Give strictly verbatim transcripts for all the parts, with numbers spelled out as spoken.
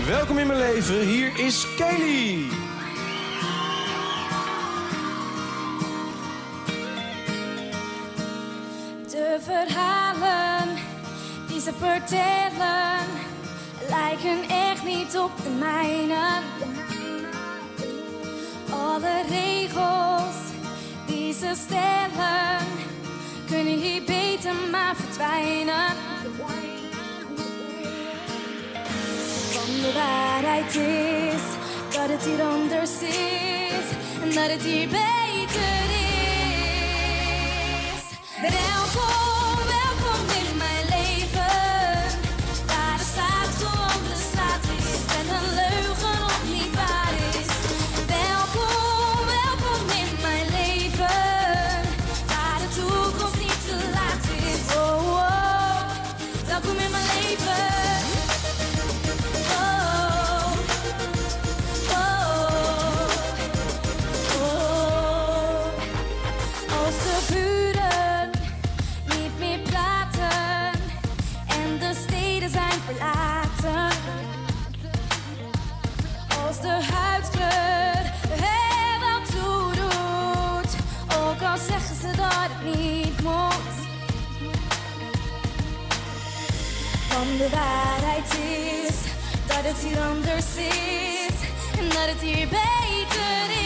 Welkom in mijn leven, hier is Kelly. De verhalen die ze vertellen lijken echt niet op de mijne. Alle regels die ze stellen kunnen hier beter maar verdwijnen. Want de waarheid is dat het hier anders is en dat het hier beter is. Welkom, welkom in mijn leven, waar de staat gewoon de staat is en een leugen nog niet waar is. Welkom, welkom in mijn leven, waar de toekomst niet te laat is. Oh, oh, welkom in mijn leven. Als de huidskleur er wel toe doet, ook al zeggen ze dat het niet moet. Want de waarheid is dat het hier anders is en dat het hier beter is.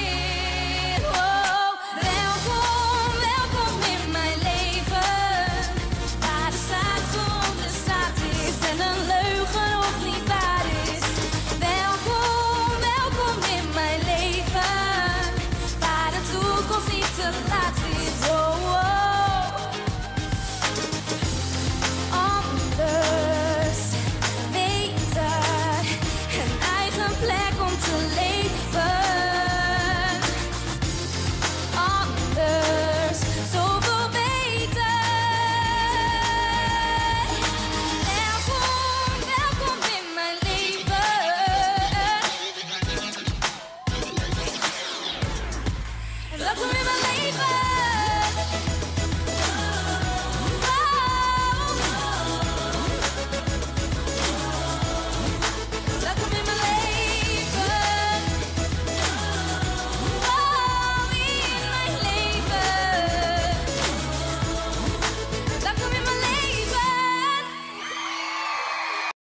Oh, welkom, welkom in mijn leven, waar de staat gewoon de staat is en een leugen nog niet waar is. Welkom, welkom in mijn leven, waar de toekomst niet te laat is. Oh, oh. Anders weten, een eigen plek om te leven. Anders, zoveel beter. Welkom, welkom in mijn leven. Welkom in mijn leven.